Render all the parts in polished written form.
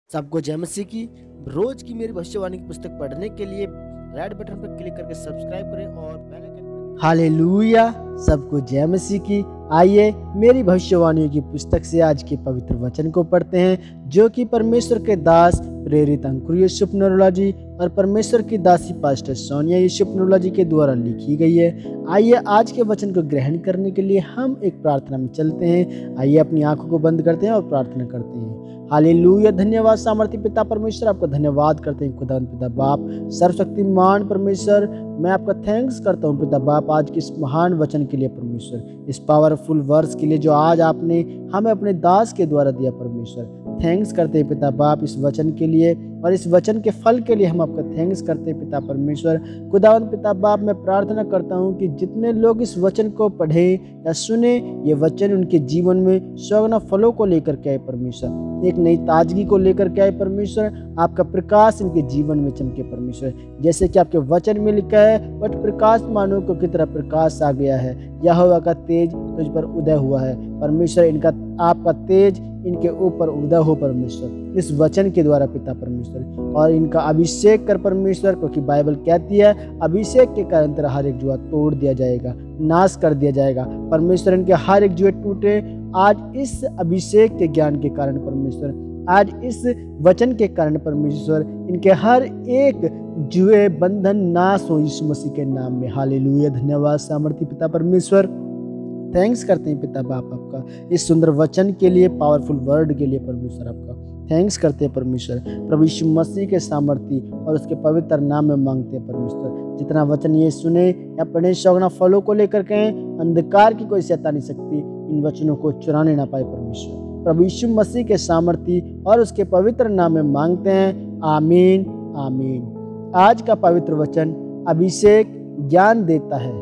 सबको जय मसीह की। रोज की मेरी भविष्यवाणी की पुस्तक पढ़ने के लिए रेड बटन पर क्लिक करके सब्सक्राइब करें और बेल आइकन। हालेलुया। सबको जय मसीह की। आइए मेरी भविष्यवाणियों की पुस्तक से आज के पवित्र वचन को पढ़ते हैं, जो कि परमेश्वर के दास प्रेरित अंकुर यूसुफ नरोला जी और परमेश्वर की दासी पास्टर सोनिया यूसुफ नरोला जी के द्वारा लिखी गई है। आइए आज के वचन को ग्रहण करने के लिए हम एक प्रार्थना में चलते हैं। आइए अपनी आंखों को बंद करते हैं और प्रार्थना करते हैं। हालेलुया। धन्यवाद सामर्थी पिता परमेश्वर, आपका धन्यवाद करते हैं खुदावंद पिता बाप सर्वशक्तिमान परमेश्वर। मैं आपका थैंक्स करता हूँ पिता बाप आज के इस महान वचन के लिए परमेश्वर, इस पावरफुल वर्स के लिए जो आज आपने हमें अपने दास के द्वारा दिया परमेश्वर। थैंक्स करते हैं पिता बाप इस वचन के लिए और इस वचन के फल के लिए हम आपका थैंक्स करते हैं पिता परमेश्वर। खुदावंद पिता बाप मैं प्रार्थना करता हूँ कि जितने लोग इस वचन को पढ़े या सुने, ये वचन उनके जीवन में सौगुना फलों को लेकर के आए परमेश्वर, एक नई ताजगी को लेकर के आए परमेश्वर। आपका प्रकाश इनके जीवन में चमके परमेश्वर, जैसे कि आपके वचन में लिखा है, बट प्रकाश मानव को की तरह प्रकाश आ गया है, यहोवा का तेज तुझ पर उदय हुआ है परमेश्वर। इनका आपका तेज इनके ऊपर उदय हो परमेश्वर इस वचन के द्वारा पिता परमेश्वर, और इनका अभिषेक कर परमेश्वर, क्योंकि बाइबल कहती है अभिषेक के कारण तेरा हर एक जुआ तोड़ दिया जाएगा, नाश कर दिया जाएगा परमेश्वर। इनके हर एक जुए टूटे आज इस अभिषेक के ज्ञान के कारण परमेश्वर, आज इस वचन के कारण परमेश्वर। इनके हर एक जुए बंधन नाश हो यीशु मसीह के नाम में। हालेलुया। धन्यवाद सामर्थी पिता परमेश्वर। थैंक्स करते हैं पिता बाप आपका इस सुंदर वचन के लिए, पावरफुल वर्ड के लिए परमेश्वर। आपका थैंक्स करते हैं परमेश्वर। प्रभु यीशु मसीह के सामर्थी और उसके पवित्र नाम में मांगते हैं परमेश्वर। जितना वचन ये सुने या पढ़े सौगुना फलों को लेकर के अंधकार की कोई शैतानी शक्ति इन वचनों को चुराने ना पाए परमेश्वर। प्रभु यीशु मसीह के सामर्थी और उसके पवित्र नाम में मांगते हैं, आमीन आमीन। आज का पवित्र वचन अभिषेक ज्ञान देता है।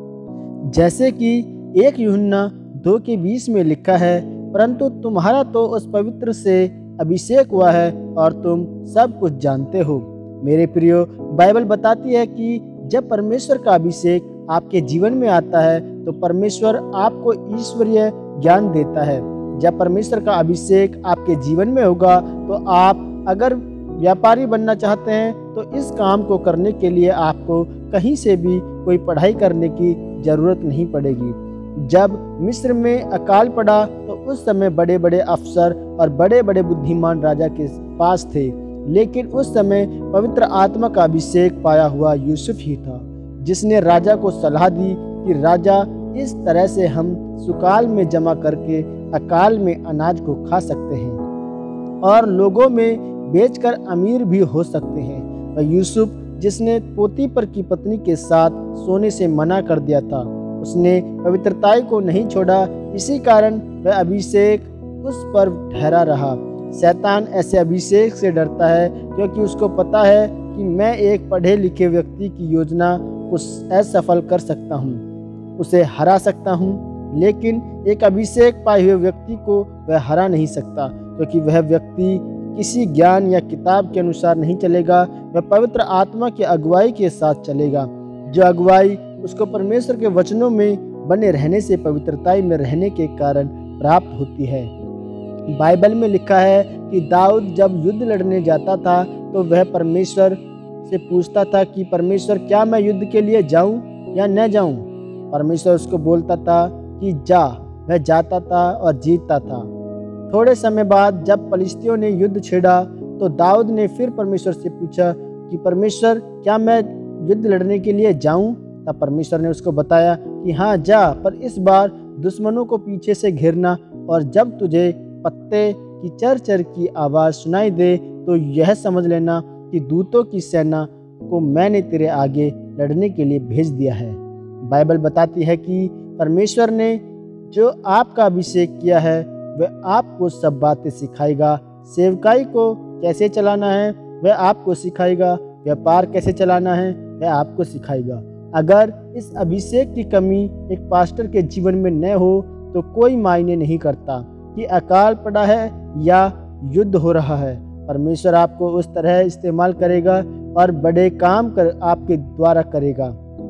जैसे कि 1 यूहन्ना 2:20 में लिखा है, परंतु तुम्हारा तो उस पवित्र से अभिषेक हुआ है और तुम सब कुछ जानते हो। मेरे प्रियो, बाइबल बताती है कि जब परमेश्वर का अभिषेक आपके जीवन में आता है तो परमेश्वर आपको ईश्वरीय ज्ञान देता है। जब परमेश्वर का अभिषेक आपके जीवन में होगा तो आप अगर व्यापारी बनना चाहते हैं तो इस काम को करने के लिए आपको कहीं से भी कोई पढ़ाई करने की जरूरत नहीं पड़ेगी। जब मिस्र में अकाल पड़ा तो उस समय बड़े बड़े अफसर और बड़े बड़े बुद्धिमान राजा के पास थे, लेकिन उस समय पवित्र आत्मा का अभिषेक पाया हुआ यूसुफ ही था, जिसने राजा को सलाह दी कि राजा, इस तरह से हम सुकाल में जमा करके अकाल में अनाज को खा सकते हैं और लोगों में बेचकर अमीर भी हो सकते हैं। और यूसुफ, जिसने पोतीपर की पत्नी के साथ सोने से मना कर दिया था, उसने पवित्रताई को नहीं छोड़ा, इसी कारण वह अभिषेक उस पर ठहरा रहा। शैतान ऐसे अभिषेक से डरता है क्योंकि उसको पता है कि मैं एक पढ़े लिखे व्यक्ति की योजना को असफल कर सकता हूँ, उसे हरा सकता हूँ, लेकिन एक अभिषेक पाए हुए व्यक्ति को वह हरा नहीं सकता, क्योंकि वह व्यक्ति किसी ज्ञान या किताब के अनुसार नहीं चलेगा, वह पवित्र आत्मा की अगुवाई के साथ चलेगा, जो अगुवाई उसको परमेश्वर के वचनों में बने रहने से, पवित्रताई में रहने के कारण प्राप्त होती है। बाइबल में लिखा है कि दाऊद जब युद्ध लड़ने जाता था तो वह परमेश्वर से पूछता था कि परमेश्वर, क्या मैं युद्ध के लिए जाऊं या न जाऊं? परमेश्वर उसको बोलता था कि जा। वह जाता था और जीतता था। थोड़े समय बाद जब फलिस्तियों ने युद्ध छेड़ा तो दाऊद ने फिर परमेश्वर से पूछा कि परमेश्वर, क्या मैं युद्ध लड़ने के लिए जाऊं? तब परमेश्वर ने उसको बताया कि हाँ जा, पर इस बार दुश्मनों को पीछे से घेरना, और जब तुझे पत्ते की चर-चर की आवाज़ सुनाई दे तो यह समझ लेना कि दूतों की सेना को मैंने तेरे आगे लड़ने के लिए भेज दिया है। बाइबल बताती है कि परमेश्वर ने जो आपका अभिषेक किया है वह आपको सब बातें सिखाएगा। सेवकाई को कैसे चलाना है वह आपको सिखाएगा, व्यापार कैसे चलाना है वह आपको सिखाएगा। अगर इस अभिषेक की कमी एक पास्टर के जीवन में न हो तो कोई मायने नहीं करता कि अकाल पड़ा है या युद्ध हो रहा है, परमेश्वर आपको उस तरह इस्तेमाल करेगा और बड़े काम आपके द्वारा करेगा।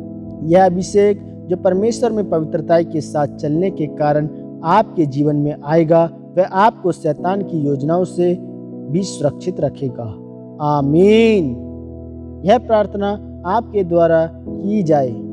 यह अभिषेक जो परमेश्वर में पवित्रता के साथ चलने के कारण आपके जीवन में आएगा, वह आपको शैतान की योजनाओं से भी सुरक्षित रखेगा। आमीन। यह प्रार्थना आपके द्वारा की जाए।